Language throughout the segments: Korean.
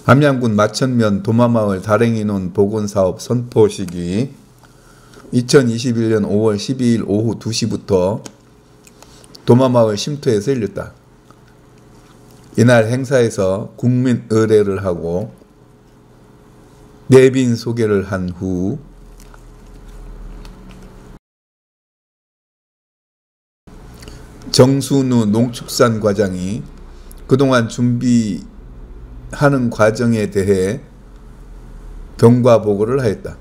함양군 마천면 도마마을 다랭이논 복원사업 선포식이 2021년 5월 12일 오후 2시부터 도마마을 쉼터에서 열렸다. 이날 행사에서 국민 의례를 하고 내빈 소개를 한 후 정순우 농축산과장이 그동안 준비하는 과정에 대해 경과보고를 하였다.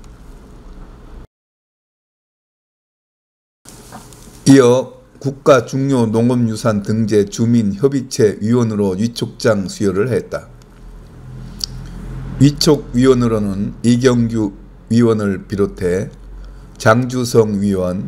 이어 국가 중요 농업유산 등재 주민협의체 위원으로 위촉장 수여를 했다. 위촉위원으로는 이경규 위원을 비롯해 장주성 위원,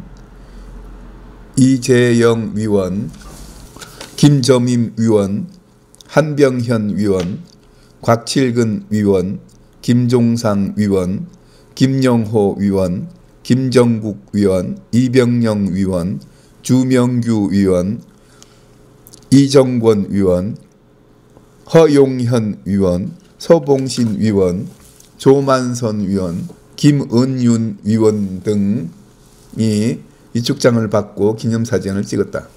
이재영 위원, 김점임 위원, 한병현 위원, 곽칠근 위원, 김종상 위원, 김영호 위원, 김정국 위원, 이병영 위원, 주명규 위원, 이정권 위원, 허용현 위원, 서봉신 위원, 조만선 위원, 김은윤 위원 등이 위촉장을 받고 기념사진을 찍었다.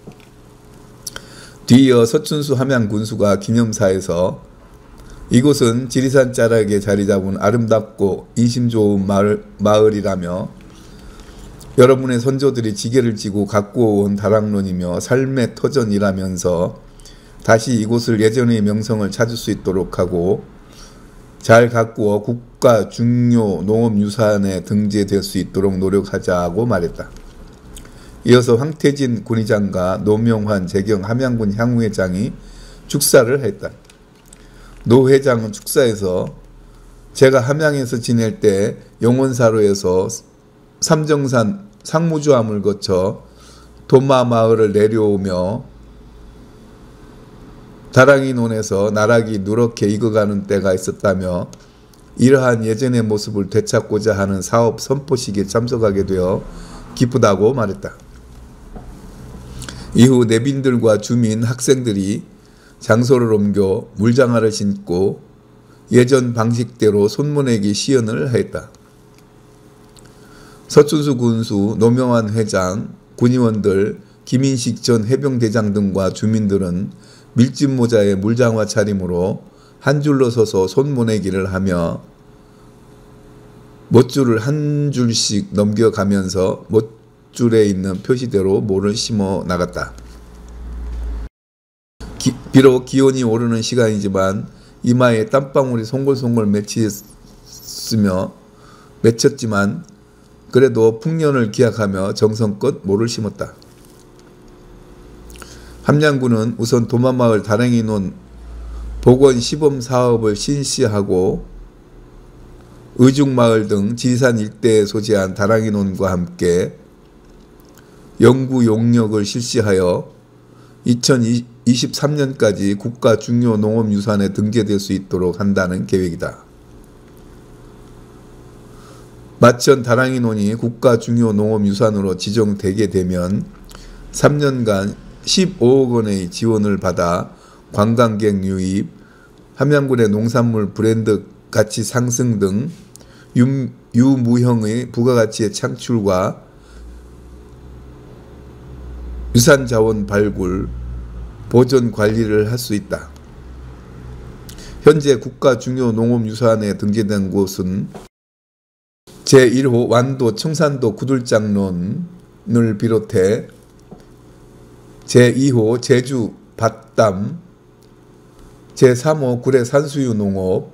뒤이어 서춘수 함양군수가 기념사에서 이곳은 지리산 자락에 자리 잡은 아름답고 인심 좋은 마을이라며 여러분의 선조들이 지게를 지고 갖고 온 다락론이며 삶의 터전이라면서 다시 이곳을 예전의 명성을 찾을 수 있도록 하고 잘 가꾸어 국가 중요 농업유산에 등재될 수 있도록 노력하자고 말했다. 이어서 황태진 군의장과 노명환 재경 함양군 향후회장이 축사를 했다. 노 회장은 축사에서 제가 함양에서 지낼 때 용원사로에서 삼정산 상무주암을 거쳐 도마마을을 내려오며 다랑이논에서 나락이 누렇게 익어가는 때가 있었다며 이러한 예전의 모습을 되찾고자 하는 사업 선포식에 참석하게 되어 기쁘다고 말했다. 이후 내빈들과 주민, 학생들이 장소를 옮겨 물장화를 신고 예전 방식대로 손모내기 시연을 했다. 서춘수 군수, 노명환 회장, 군의원들, 김인식 전 해병대장 등과 주민들은 밀짚 모자에 물장화 차림으로 한 줄로 서서 손모내기를 하며 못줄을 한 줄씩 넘겨가면서 못줄에 있는 표시대로 모를 심어 나갔다. 비록 기온이 오르는 시간이지만 이마에 땀방울이 송골송골 맺혔지만 그래도 풍년을 기약하며 정성껏 모를 심었다. 함양군은 우선 도마마을 다랭이논 복원 시범 사업을 실시하고 의중마을 등 지리산 일대에 소재한 다랑이논과 함께 연구 용역을 실시하여 2023년까지 국가 중요 농업유산에 등재될 수 있도록 한다는 계획이다. 마천 다랑이논이 국가 중요 농업유산으로 지정되게 되면 3년간 15억 원의 지원을 받아 관광객 유입, 함양군의 농산물 브랜드 가치 상승 등 유무형의 부가가치의 창출과 유산자원 발굴, 보존 관리를 할 수 있다. 현재 국가 중요 농업유산에 등재된 곳은 제1호 완도 청산도 구들장론을 비롯해 제2호 제주 밭담, 제3호 구례 산수유 농업,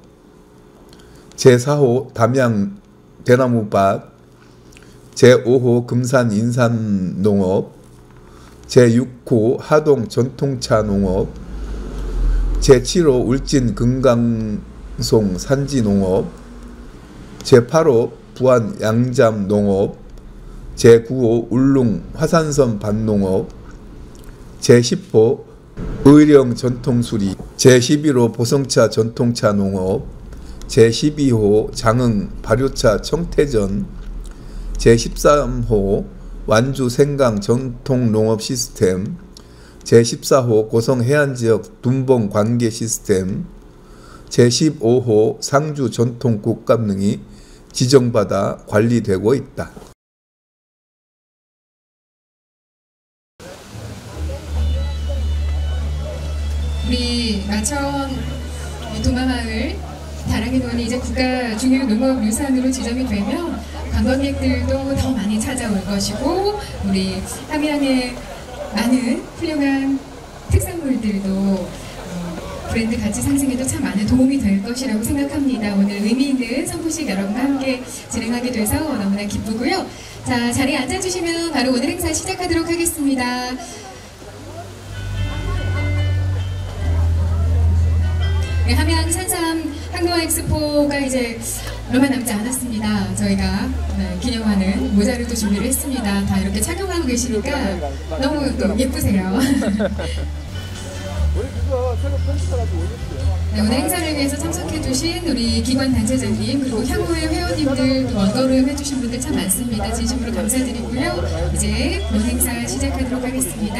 제4호 담양 대나무밭, 제5호 금산 인산 농업, 제6호 하동 전통차 농업, 제7호 울진 금강송 산지 농업, 제8호 부안 양잠 농업, 제9호 울릉 화산섬 밭농업, 제10호 의령 전통수리, 제11호 보성차 전통차 농업, 제12호 장흥 발효차 청태전, 제13호 완주 생강 전통농업 시스템, 제14호 고성 해안지역 둔봉 관계 시스템, 제15호 상주 전통국감릉이 지정받아 관리되고 있다. 우리 마천 도마마을 다랑이논이 이제 국가 중요 농업유산으로 지정이 되면 관광객들도 더 많이 찾아올 것이고, 우리 함양의 많은 훌륭한 특산물들도 브랜드 가치 상승에도 참 많은 도움이 될 것이라고 생각합니다. 오늘 의미 있는 선포식 여러분과 함께 진행하게 돼서 너무나 기쁘고요. 자, 자리에 앉아주시면 바로 오늘 행사 시작하도록 하겠습니다. 네, 함양 산삼 항노화 엑스포가 이제 얼마 남지 않았습니다. 저희가 기념하는 모자를 또 준비를 했습니다. 다 이렇게 착용하고 계시니까 너무 또 예쁘세요. 네, 오늘 행사를 위해서 참석해주신 우리 기관 단체장님, 그리고 향후의 회원님들, 또 원거름 해주신 분들 참 많습니다. 진심으로 감사드리고요. 이제 본 행사 시작하도록 하겠습니다.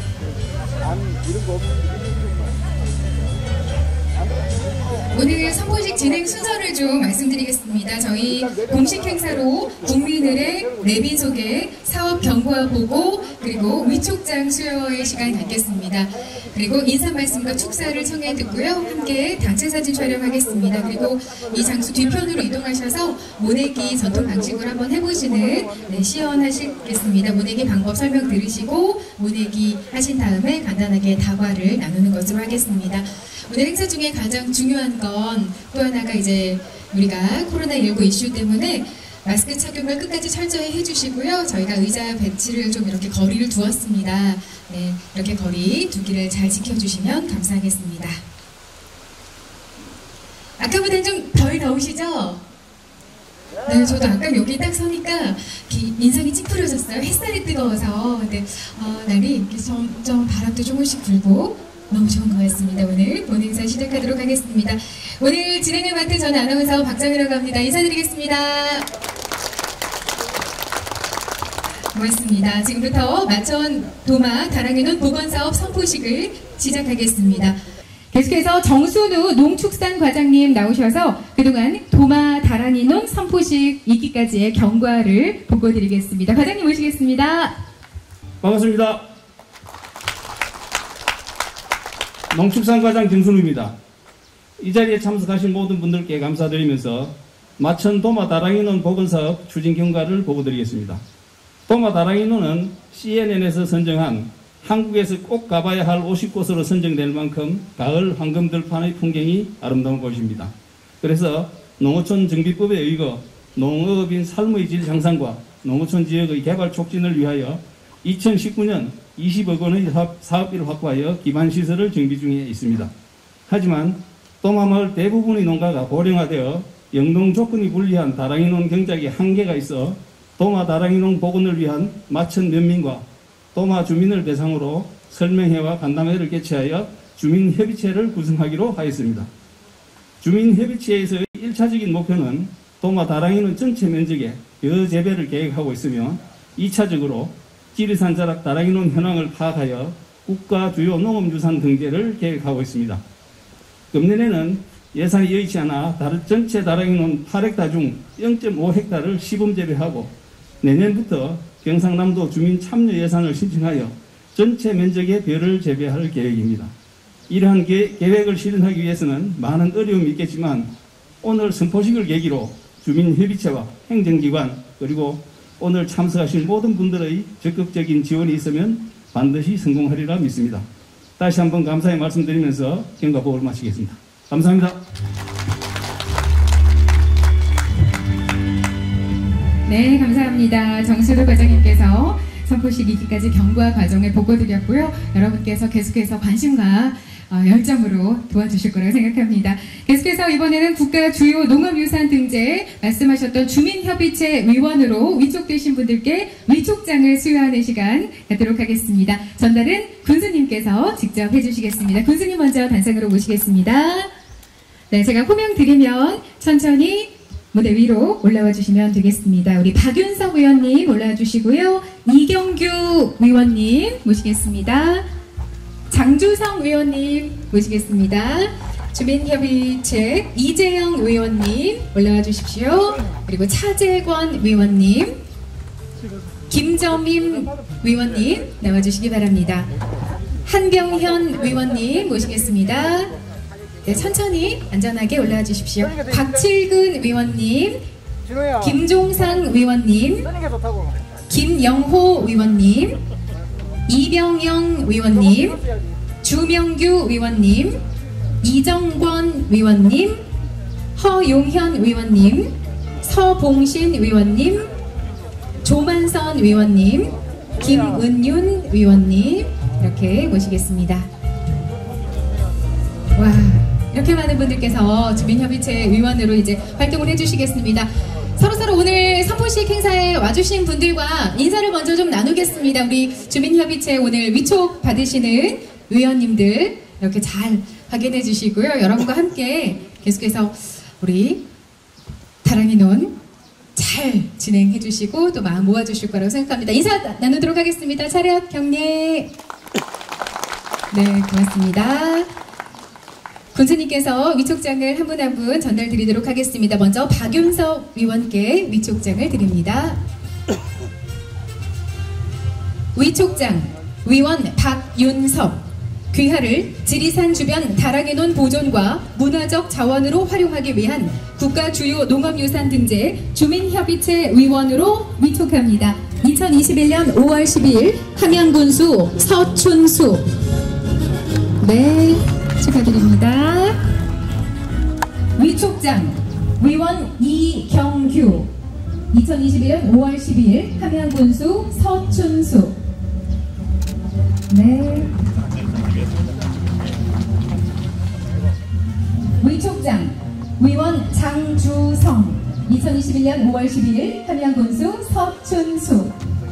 오늘 선포식 진행 순서를 좀 말씀드리겠습니다. 저희 공식 행사로 국민들의 내빈 소개, 사업 경과 보고, 그리고 위촉장 수여의 시간을 갖겠습니다. 그리고 인사 말씀과 축사를 청해 듣고요. 함께 단체 사진 촬영하겠습니다. 그리고 이 장소 뒤편으로 이동하셔서 모내기 전통 방식으로 한번 해보시는 시연하시겠습니다. 모내기 방법 설명 들으시고 모내기 하신 다음에 간단하게 다과를 나누는 것으로 하겠습니다. 오늘 행사 중에 가장 중요한 건 또 하나가 이제 우리가 코로나19 이슈 때문에 마스크 착용을 끝까지 철저히 해주시고요. 저희가 의자 배치를 좀 이렇게 거리를 두었습니다. 네, 이렇게 거리 두기를 잘 지켜주시면 감사하겠습니다. 아까보다는 좀 덜 더우시죠? 네, 저도 아까 여기 딱 서니까 인상이 찌푸려졌어요. 햇살이 뜨거워서. 근데 날이 이렇게 점점 바람도 조금씩 불고 너무 좋은 것 같습니다. 오늘 본 행사 시작하도록 하겠습니다. 오늘 진행을 맡은 저는 아나운서 박정희라고 합니다. 인사드리겠습니다. 고맙습니다. 지금부터 마천 도마 다랑이논 보건사업 선포식을 시작하겠습니다. 계속해서 정순우 농축산 과장님 나오셔서 그동안 도마 다랑이논 선포식 2기까지의 경과를 보고드리겠습니다. 과장님 모시겠습니다. 반갑습니다. 농축산과장 김순우입니다. 이 자리에 참석하신 모든 분들께 감사드리면서 마천 도마 다랑이논 보건사업 추진 경과를 보고드리겠습니다. 도마 다랑이논은 CNN에서 선정한 한국에서 꼭 가봐야 할 50곳으로 선정될 만큼 가을 황금들판의 풍경이 아름다운 곳입니다. 그래서 농어촌 정비법에 의거 농업인 삶의 질 향상과 농어촌 지역의 개발 촉진을 위하여 2019년 20억 원의 사업비를 확보하여 기반시설을 정비 중에 있습니다. 하지만 도마마을 대부분의 농가가 고령화되어 영농 조건이 불리한 다랑이논 경작에 한계가 있어 도마 다랑이논 복원을 위한 마천 면민과 도마 주민을 대상으로 설명회와 간담회를 개최하여 주민협의체를 구성하기로 하였습니다. 주민협의체에서의 1차적인 목표는 도마 다랑이논 전체 면적의 여재배를 계획하고 있으며 2차적으로 지리산 자락 다랑이논 현황을 파악하여 국가 주요 농업유산 등재를 계획하고 있습니다. 금년에는 예산이 여의치 않아 전체 다랑이논 8헥타 중 0.5헥타를 시범 재배하고 내년부터 경상남도 주민 참여 예산을 신청하여 전체 면적의 벼를 재배할 계획입니다. 이러한 계획을 실현하기 위해서는 많은 어려움이 있겠지만 오늘 선포식을 계기로 주민협의체와 행정기관 그리고 오늘 참석하신 모든 분들의 적극적인 지원이 있으면 반드시 성공하리라 믿습니다. 다시 한번 감사의 말씀드리면서 경과 보고를 마치겠습니다. 감사합니다. 네, 감사합니다. 정수도 과장님께서 선포식 2기까지 경과 과정을 보고드렸고요. 여러분께서 계속해서 관심과 열정으로 도와주실 거라고 생각합니다. 계속해서 이번에는 국가 주요 농업유산 등재 말씀하셨던 주민협의체 위원으로 위촉되신 분들께 위촉장을 수여하는 시간 갖도록 하겠습니다. 전달은 군수님께서 직접 해주시겠습니다. 군수님 먼저 단상으로 모시겠습니다. 네, 제가 호명 드리면 천천히 무대 위로 올라와 주시면 되겠습니다. 우리 박윤석 의원님 올라와 주시고요. 이경규 의원님 모시겠습니다. 장주성 의원님 모시겠습니다. 주민협의체 이재영 의원님 올라와 주십시오. 그리고 차재권 의원님, 김점임 의원님 나와 주시기 바랍니다. 한병현 의원님 모시겠습니다. 네, 천천히 안전하게 올라와 주십시오. 박칠근 의원님, 김종상 의원님, 김영호 의원님, 이병영 의원님, 주명규 의원님, 이정권 의원님, 허용현 의원님, 서봉신 의원님, 조만선 의원님, 김은윤 의원님 이렇게 모시겠습니다. 와, 이렇게 많은 분들께서 주민협의체 의원으로 이제 활동을 해주시겠습니다. 서로서로 오늘 선포식 행사에 와주신 분들과 인사를 먼저 좀 나누겠습니다. 우리 주민협의체 오늘 위촉 받으시는 의원님들 이렇게 잘 확인해 주시고요. 여러분과 함께 계속해서 우리 다랑이 논 잘 진행해 주시고 또 마음 모아 주실 거라고 생각합니다. 인사 나누도록 하겠습니다. 차렷 경례. 네, 고맙습니다. 군수님께서 위촉장을 한 분 한 분 전달 드리도록 하겠습니다. 먼저 박윤석 의원께 위촉장을 드립니다. 위촉장 위원 박윤석. 귀하를 지리산 주변 다랑이 논 보존과 문화적 자원으로 활용하기 위한 국가 주요 농업유산 등재 주민협의체 위원으로 위촉합니다. 2021년 5월 12일 함양군수 서춘수. 네, 축하드립니다. 위촉장 위원 이경규. 2021년 5월 12일 함양군수 서춘수. 네. 위촉장 위원 장주성. 2021년 5월 12일 함양군수 서춘수.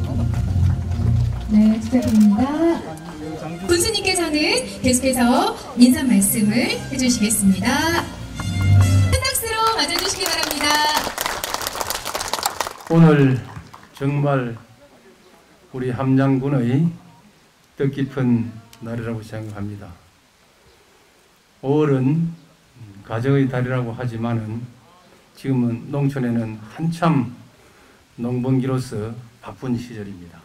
네, 축하드립니다. 군수님께서는 계속해서 인사 말씀을 해주시겠습니다. 큰 박수로 맞아주시기 바랍니다. 오늘 정말 우리 함양군의 뜻깊은 날이라고 생각합니다. 5월은 가정의 달이라고 하지만은 지금은 농촌에는 한참 농번기로서 바쁜 시절입니다.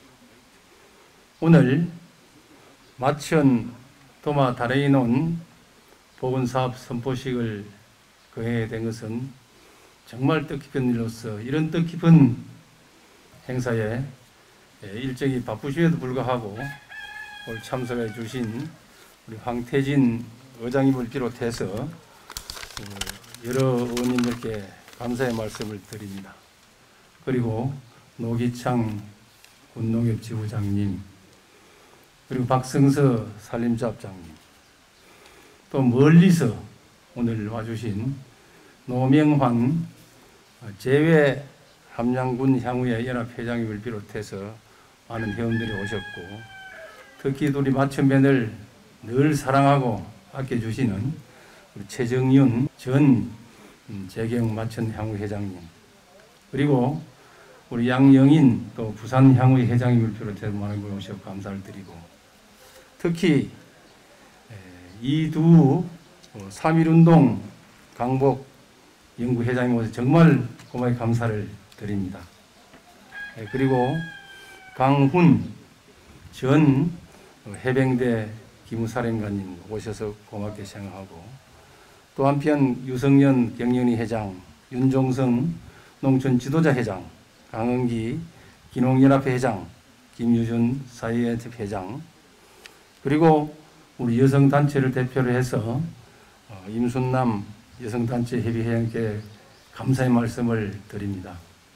오늘 마천 도마 다랑이 논 보건사업 선포식을 거행하게 된 것은 정말 뜻깊은 일로서 이런 뜻깊은 행사에 일정이 바쁘심에도 불구하고 오늘 참석해 주신 우리 황태진 의장님을 비롯해서 여러 의원님들께 감사의 말씀을 드립니다. 그리고 노기창 군농협지부장님, 그리고 박성서 산림조합장님, 또 멀리서 오늘 와주신 노명환 제외 함양군 향후의 연합회장님을 비롯해서 많은 회원들이 오셨고, 특히 우리 마천면을 늘 사랑하고 아껴주시는 우리 최정윤 전 재경 마천 향후 회장님, 그리고 우리 양영인 또 부산 향후 회장님을 비롯해서 많은 분 오셔서 감사를 드리고, 특히 이두 3.1운동 강복 연구회장님 오셔서 정말 고마이 감사를 드립니다. 그리고 강훈 전 해병대 기무사령관님 오셔서 고맙게 생각하고, 또 한편 유성년 경연위 회장, 윤종성 농촌 지도자 회장, 강은기 기농연합회 회장, 김유준 사회연합 회장, 그리고 우리 여성단체를 대표로 해서 임순남 여성단체 협의회장께 감사의 말씀을 드립니다.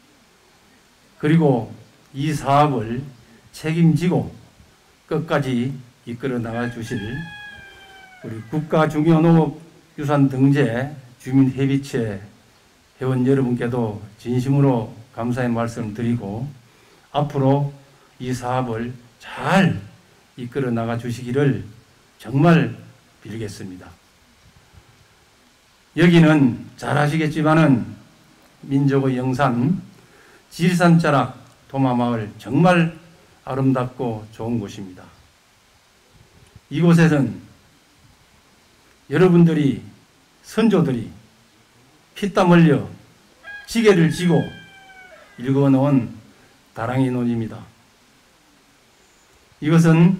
그리고 이 사업을 책임지고 끝까지 이끌어 나가 주실 우리 국가중요농업유산 등재 주민협의체 회원 여러분께도 진심으로 감사의 말씀을 드리고, 앞으로 이 사업을 잘 이끌어 나가 주시기를 정말 빌겠습니다. 여기는 잘 아시겠지만은 민족의 영산 지리산 자락 도마마을 정말 아름답고 좋은 곳입니다. 이곳에는 여러분들이, 선조들이 피땀 흘려 지게를 지고 읽어놓은 다랑이논입니다. 이것은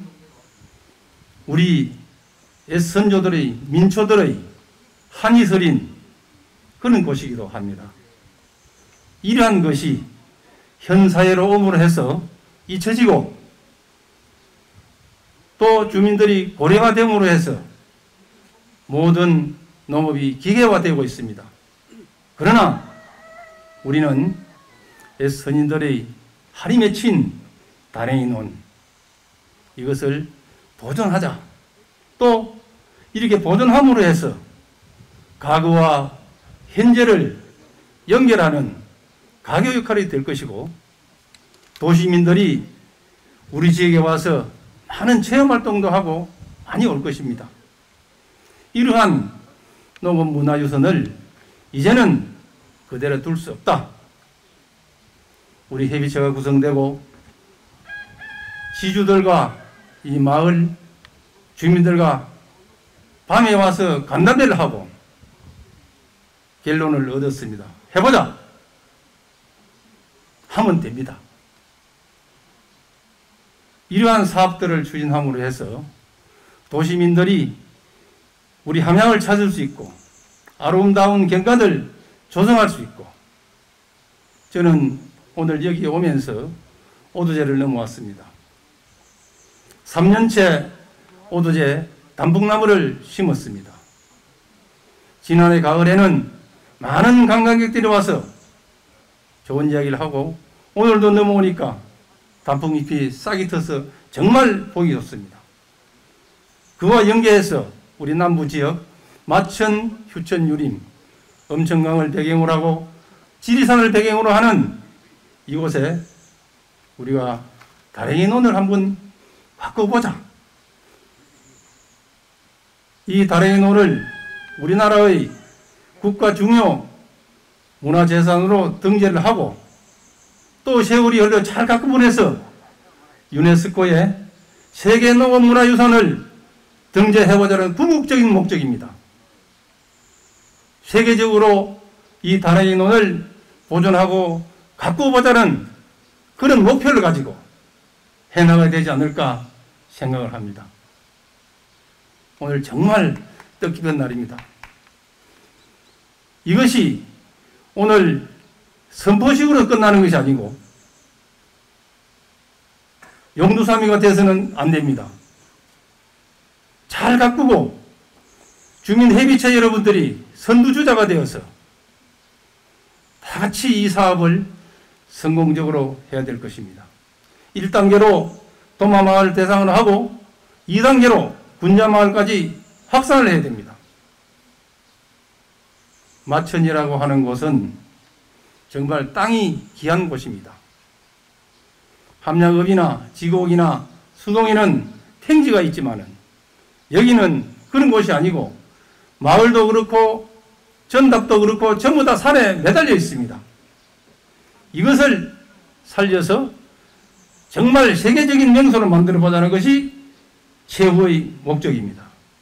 우리 선조들의, 민초들의 한이 서린 그런 곳이기도 합니다. 이러한 것이 현 사회로 오므로 해서 잊혀지고 또 주민들이 고령화됨으로 해서 모든 농업이 기계화되고 있습니다. 그러나 우리는 선인들의 할이 맺힌 다랭이논, 이것을 보존하자. 또 이렇게 보존함으로 해서 과거와 현재를 연결하는 가교 역할이 될 것이고, 도시민들이 우리 지역에 와서 많은 체험활동도 하고 많이 올 것입니다. 이러한 농업문화유산을 이제는 그대로 둘 수 없다. 우리 협의체가 구성되고 지주들과 이 마을 주민들과 밤에 와서 간담회를 하고 결론을 얻었습니다. 해보자. 하면 됩니다. 이러한 사업들을 추진함으로 해서 도시민들이 우리 함양을 찾을 수 있고 아름다운 경관을 조성할 수 있고, 저는 오늘 여기 오면서 오두제를 넘어왔습니다. 3년째 오두제 단풍나무를 심었습니다. 지난해 가을에는 많은 관광객들이 와서 좋은 이야기를 하고, 오늘도 넘어오니까 단풍잎이 싹이 터서 정말 보기 좋습니다. 그와 연계해서 우리 남부지역 마천, 휴천, 유림, 엄천강을 배경으로 하고 지리산을 배경으로 하는 이곳에 우리가 다랭이논을 한번 바꿔보자. 이 다랭이논을 우리나라의 국가 중요 문화재산으로 등재를 하고 또 세월이 흘러 잘 갖고 보내서 유네스코에 세계농업문화유산을 등재해보자는 궁극적인 목적입니다. 세계적으로 이 다랭이논을 보존하고 갖고 보자는 그런 목표를 가지고 해나가야 되지 않을까 생각을 합니다. 오늘 정말 뜻깊은 날입니다. 이것이 오늘 선포식으로 끝나는 것이 아니고 용두사미가 돼서는 안 됩니다. 잘 가꾸고 주민협의체 여러분들이 선두주자가 되어서 다 같이 이 사업을 성공적으로 해야 될 것입니다. 1단계로 도마마을 대상으로 하고 2단계로 군자마을까지 확산을 해야 됩니다. 마천이라고 하는 곳은 정말 땅이 귀한 곳입니다. 함양읍이나 지곡이나 수동에는 평지가 있지만은 여기는 그런 곳이 아니고 마을도 그렇고 전답도 그렇고 전부 다 산에 매달려 있습니다. 이것을 살려서 정말 세계적인 명소를 만들어 보자는 것이 최후의 목적입니다.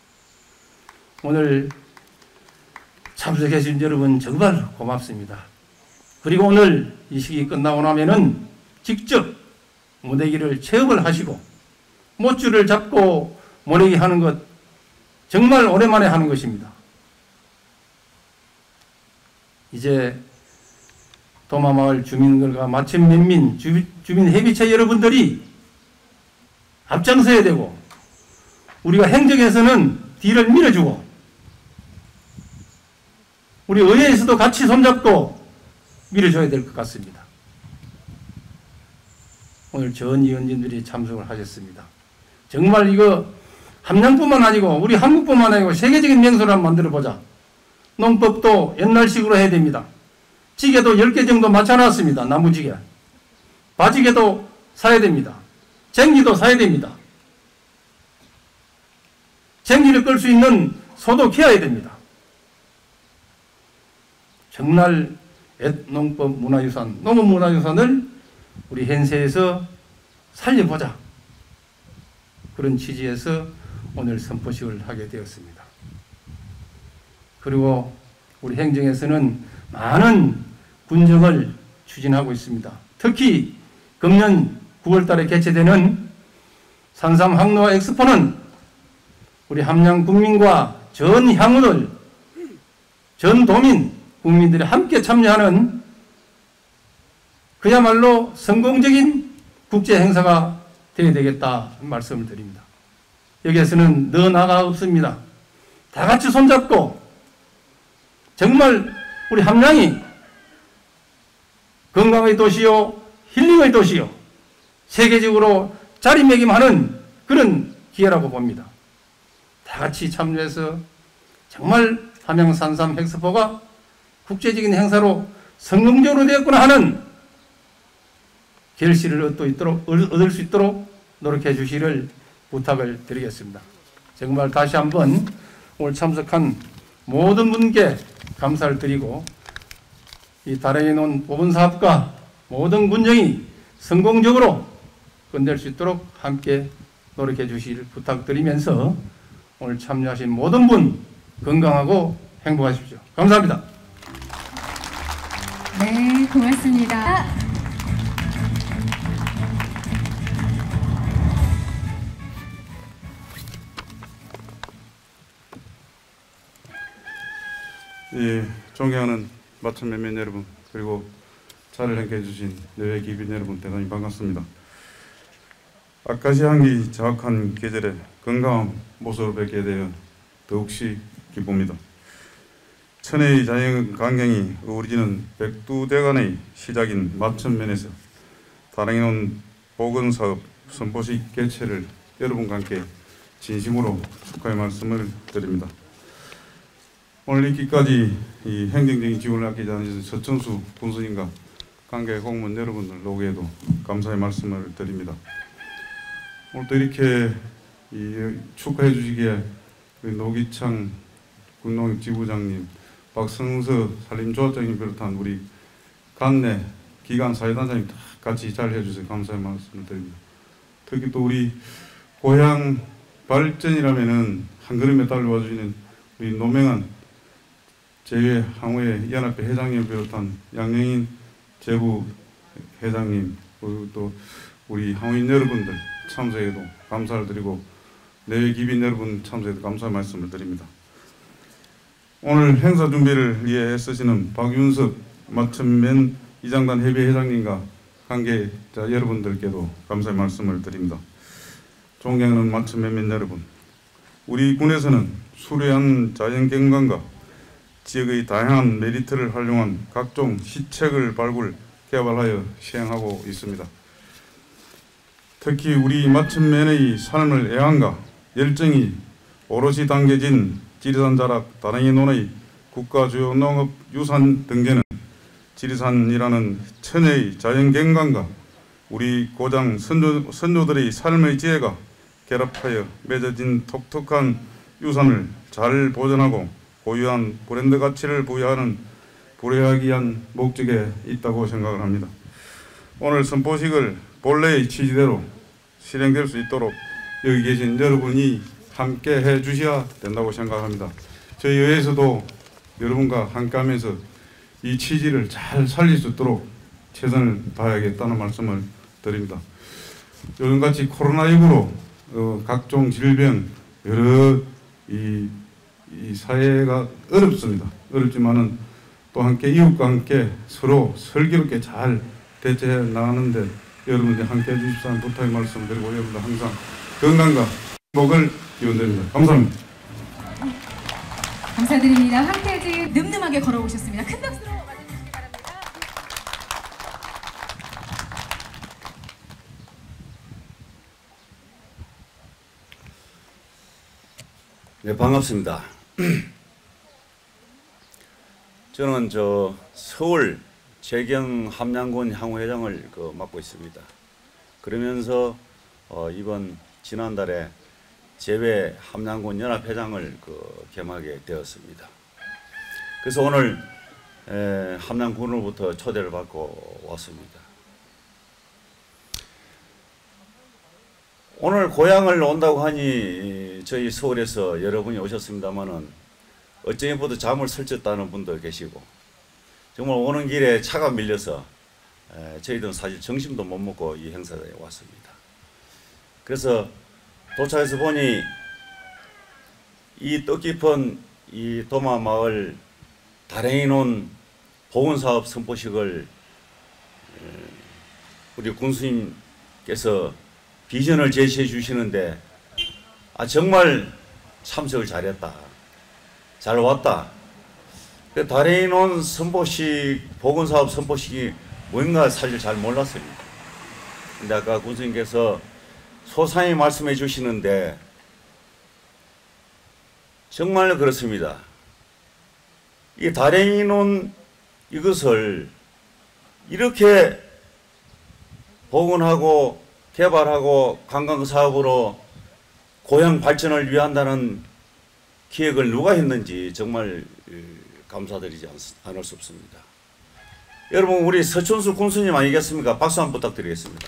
오늘 참석해 주신 여러분 정말 고맙습니다. 그리고 오늘 이 시기 끝나고 나면은 직접 모내기를 체험을 하시고 못줄을 잡고 모내기 하는 것 정말 오랜만에 하는 것입니다. 이제 도마마을 주민들과 마천 면민 주민협의체 여러분들이 앞장서야 되고 우리가 행정에서는 뒤를 밀어주고 우리 의회에서도 같이 손잡고 밀어줘야 될 것 같습니다. 오늘 전 위원님들이 참석을 하셨습니다. 정말 이거 함양뿐만 아니고 우리 한국뿐만 아니고 세계적인 명소를 한번 만들어보자. 농법도 옛날식으로 해야 됩니다. 지게도 10개 정도 맞춰놨습니다. 나무지게. 바지게도 사야 됩니다. 쟁기도 사야 됩니다. 쟁기를 끌 수 있는 소도 키워야 됩니다. 정말 농법 문화유산, 농업문화유산을 우리 현세에서 살려보자. 그런 취지에서 오늘 선포식을 하게 되었습니다. 그리고 우리 행정에서는 많은 군정을 추진하고 있습니다. 특히 금년 9월 달에 개최되는 산삼 항로화 엑스포는 우리 함양 국민과 전 향후들, 전 도민 국민들이 함께 참여하는 그야말로 성공적인 국제 행사가 되어야 되겠다 말씀을 드립니다. 여기에서는 너 나가 없습니다. 다 같이 손잡고 정말 우리 함양이 건강의 도시요, 힐링의 도시요, 세계적으로 자리매김하는 그런 기회라고 봅니다. 다 같이 참여해서 정말 함양 산삼 엑스포가 국제적인 행사로 성공적으로 되었구나 하는 결실을 얻을 수 있도록 노력해 주시기를 부탁을 드리겠습니다. 정말 다시 한번 오늘 참석한 모든 분께 감사를 드리고 이 다랭이 논 보건사업과 모든 군정이 성공적으로 끝낼 수 있도록 함께 노력해 주시기를 부탁드리면서 오늘 참여하신 모든 분 건강하고 행복하십시오. 감사합니다. 네, 고맙습니다. 예, 존경하는 마천 면면 여러분, 그리고 자리를 함께 해주신 내외 기빈 여러분 대단히 반갑습니다. 아카시향기 정확한 계절에 건강한 모습을 뵙게 되어 더욱시 기쁩니다. 천혜의 자연 광경이 어우러지는 백두대간의 시작인 마천면에서 다랭이 논 보건사업 선포식 개최를 여러분과 함께 진심으로 축하의 말씀을 드립니다. 오늘 있기까지 이 행정적인 지원을 아끼지 않으셔서 서천수 군수님과 관계 공무원 여러분들 노고에도 감사의 말씀을 드립니다. 오늘 또 이렇게 축하해 주시기에 노기창 군농협 지부장님, 박성서 산림조합장님 비롯한 우리 관내 기관 사회단장님 다 같이 잘 해주셔서 감사의 말씀을 드립니다. 특히 또 우리 고향 발전이라면은 한 걸음에 달려와 주시는 우리 노명한 제외 항우의 연합회 회장님 비롯한 양영인 제부 회장님, 그리고 또 우리 항우인 여러분들 참석에도 감사를 드리고 내외 기빈 여러분 참석에도 감사의 말씀을 드립니다. 오늘 행사 준비를 위해 애쓰시는 박윤석 마천면 이장단 협의 회장님과 관계자 여러분들께도 감사의 말씀을 드립니다. 존경하는 마천면면 여러분, 우리 군에서는 수려한 자연경관과 지역의 다양한 메리트를 활용한 각종 시책을 발굴, 개발하여 시행하고 있습니다. 특히 우리 마천면의 삶을 애환과 열정이 오롯이 담겨진 지리산 자락 다랭이 논의 국가 주요 농업 유산 등재는 지리산이라는 천혜의 자연경관과 우리 고장 선조들의 삶의 지혜가 결합하여 맺어진 독특한 유산을 잘 보존하고 고유한 브랜드 가치를 부여하는 부려하기한 목적에 있다고 생각을 합니다. 오늘 선포식을 본래의 취지대로 실행될 수 있도록 여기 계신 여러분이 함께 해 주셔야 된다고 생각합니다. 저희 의회에서도 여러분과 함께 하면서 이 취지를 잘 살릴 수 있도록 최선을 다하겠다는 말씀을 드립니다. 요즘같이 코로나19로 각종 질병, 여러 이 사회가 어렵습니다. 어렵지만은 또 함께 이웃과 함께 서로 슬기롭게 잘 대처해 나가는데 여러분들 함께 해주십사는 부탁의 말씀을 드리고 여러분들 항상 건강과 행복을 기원드립니다. 감사합니다. 감사드립니다. 황태지 늠름하게 걸어오셨습니다. 큰 박수로 맞아주시기 바랍니다. 네, 반갑습니다. 저는 서울 재경 함양군 향후회장을 맡고 있습니다. 그러면서 이번 지난달에 제외 함양군 연합회장을 겸하게 되었습니다. 그래서 오늘 함양군으로부터 초대를 받고 왔습니다. 오늘 고향을 온다고 하니 저희 서울에서 여러분이 오셨습니다만은 어쩌면보다 잠을 설쳤다는 분도 계시고 정말 오는 길에 차가 밀려서 저희들은 사실 점심도 못 먹고 이 행사에 왔습니다. 그래서 도착해서 보니 이 뜻깊은 이 도마마을 다랭이 논 보건사업 선포식을 우리 군수님께서 비전을 제시해 주시는데 정말 참석을 잘했다. 잘 왔다. 다랭이 논 선포식, 보건사업 선포식이 뭔가 사실 잘 몰랐습니다. 근데 아까 군수님께서 소상히 말씀해 주시는데 정말 그렇습니다. 이 다랭이 논 이것을 이렇게 복원하고 개발하고 관광사업으로 고향 발전을 위한다는 기획을 누가 했는지 정말 감사드리지 않을 수 없습니다. 여러분 우리 서춘수 군수님 아니겠습니까? 박수 한번 부탁드리겠습니다.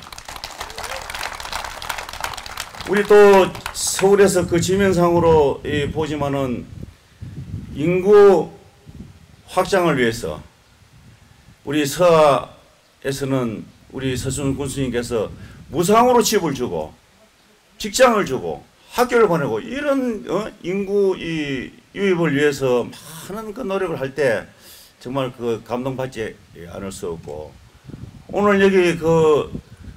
우리 또 서울에서 그 지명상으로 보지만은 인구 확장을 위해서 우리 서하에서는 우리 서춘수 군수님께서 무상으로 집을 주고 직장을 주고 학교를 보내고 이런 인구 유입을 위해서 많은 그 노력을 할 때 정말 그 감동받지 않을 수 없고 오늘 여기 그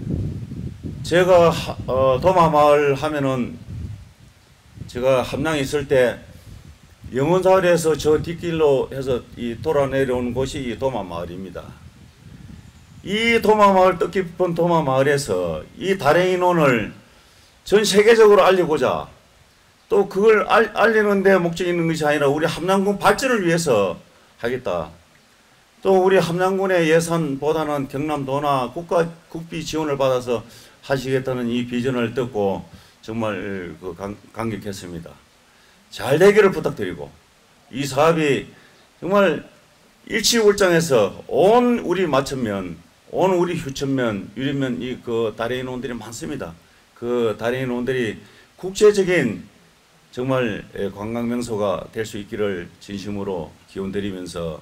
제가 도마마을 하면은 제가 함양에 있을 때 영원사을에서 저 뒷길로 해서 이 돌아 내려오는 곳이 이 도마마을입니다. 이 도마마을 뜻깊은 도마마을에서 이 다랭이 논을 전 세계적으로 알리고자 또 그걸 알리는 데 목적이 있는 것이 아니라 우리 함양군 발전을 위해서 하겠다. 또 우리 함양군의 예산보다는 경남도나 국비 지원을 받아서 하시겠다는 이 비전을 듣고 정말 감격했습니다. 잘 되기를 부탁드리고 이 사업이 정말 일치월장해서 온 우리 마천면, 온 우리 휴천면, 유림면 이 그 다랭이 논들이 많습니다. 그 다랭이 논들이 국제적인 정말 관광 명소가 될 수 있기를 진심으로 기원드리면서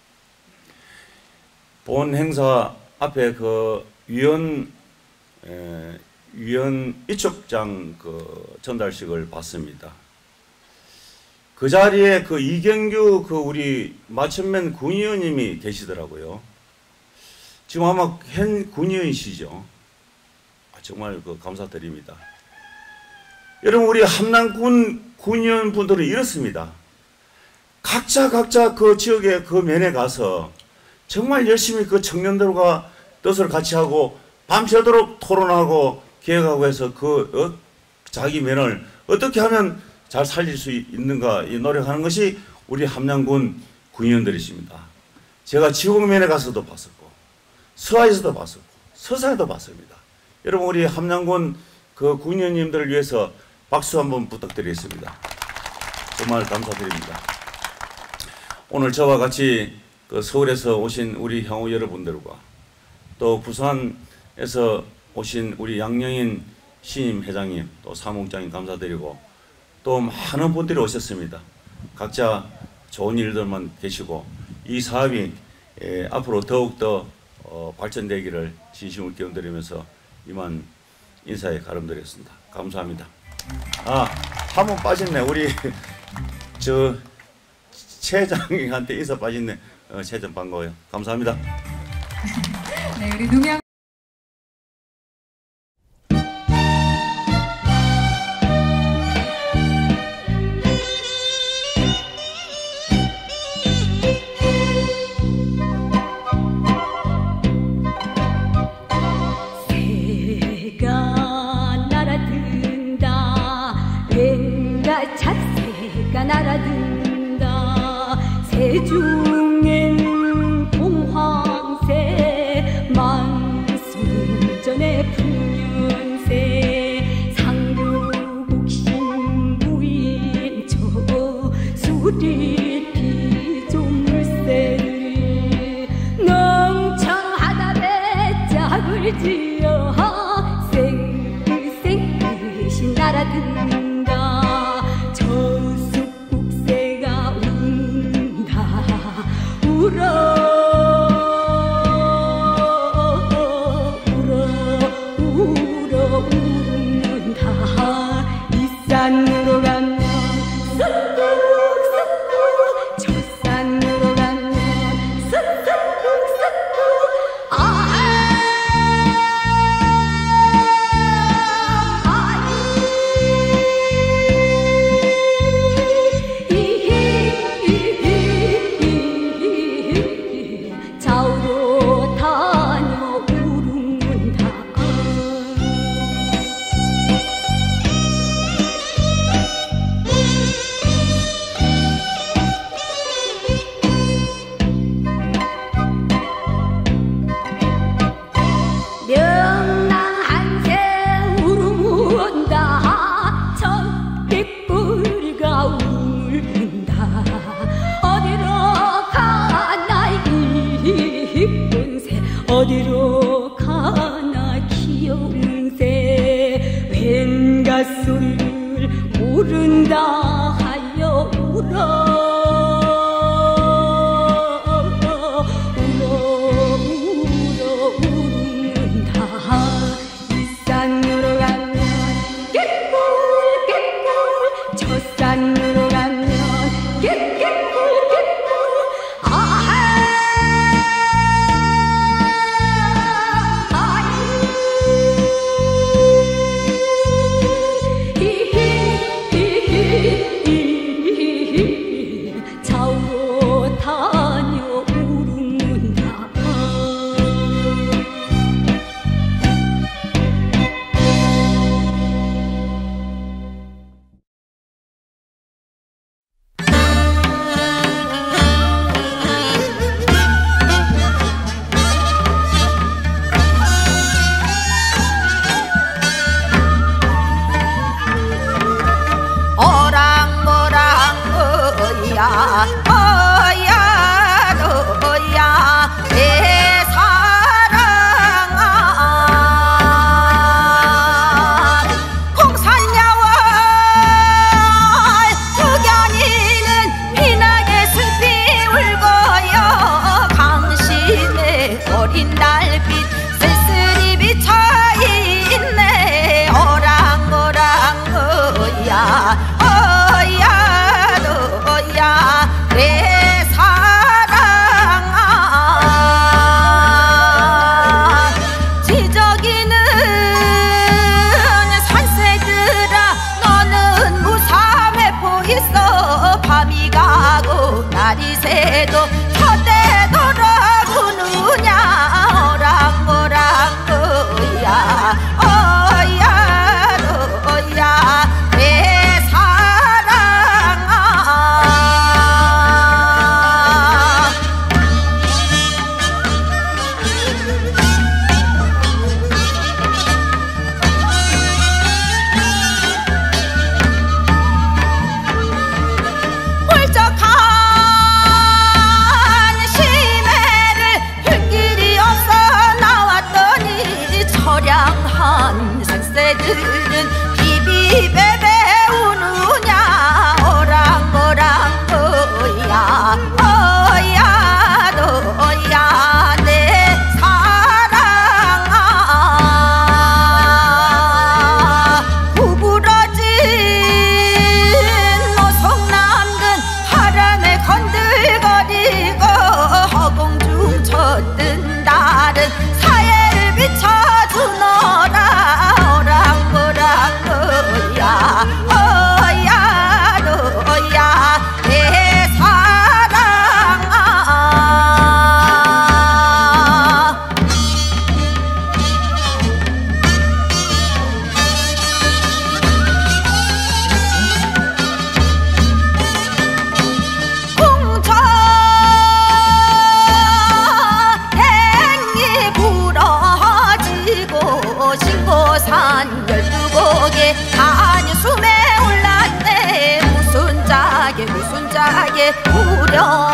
본 행사 앞에 그 위원 이촉장 그 전달식을 봤습니다. 그 자리에 그 이경규 그 우리 마천면 군의원님이 계시더라고요. 지금 아마 현 군의원이시죠. 정말 그 감사드립니다. 여러분 우리 함양군 군의원 분들은 이렇습니다. 각자 그 지역의 그 면에 가서 정말 열심히 그 청년들과 뜻을 같이 하고 밤새도록 토론하고 기획하고 해서 그 자기 면을 어떻게 하면 잘 살릴 수 있는가 이 노력하는 것이 우리 함양군 군의원들이십니다. 제가 지역면에 가서도 봤었고 서하에서도 봤었고 서사에도 봤습니다. 여러분 우리 함양군 그 군의원님들을 위해서 박수 한번 부탁드리겠습니다. 정말 감사드립니다. 오늘 저와 같이 그 서울에서 오신 우리 향후 여러분들과 또 부산에서 오신 우리 양영인 신임 회장님 또 사무국장님 감사드리고 또 많은 분들이 오셨습니다. 각자 좋은 일들만 계시고 이 사업이 앞으로 더욱더 발전되기를 진심으로 기원드리면서 이만 인사에 가름드리겠습니다. 감사합니다. 한 번 빠졌네. 우리 저 최장님한테 인사 빠졌네. 최장 반가워요. 감사합니다. 네, 우리 누명 날아든다 새중엔 동황새 만순전에 풍년새 상류국신 무인초 수리 피조물새들이 능청하다 배짝을 지어 생긋생긋이 날아든다 저수국새가 산으로 가면 쑥쑥쑥쑥 저 산으로 가면 쑥쑥쑥쑥 좌우로 다녀 우릉문다 명랑한새 우르문다 저 빗불가 울문다 어디로 가나 이쁜 새 어디로 가나 귀여운 새 왠가 소리를 모른다 하여 울어 산으로 가면 개꿀 개꿀 저 산으로 가면 개꿀 개꿀 좌우로 다녀 우릉문다 어야 너야 내 사랑아 홍산야월 두견이는 피나게 슬피 울고요 강신의 어린 달빛 쓸쓸히 비쳐있네 어랑어랑 어야 어야 너야 내 사랑아 지저귀는 산새들아 너는 무삼해 보이소 밤이 가고 날이 새도 저대 돌아오느냐 어랑어랑 어야 어야 너야 내 산새들은 비비베베 우느냐 어랑어랑 어야 어야 너야 내 사랑아 구부러진 노송남근 바람에 건들거리고 허공중 젖든 달은 사예를 비춰주노라 어야 너야 내 사랑아 궁저 행이 부러지고 신고산 12곡에 한숨에 올랐네 무슨 짝에 무려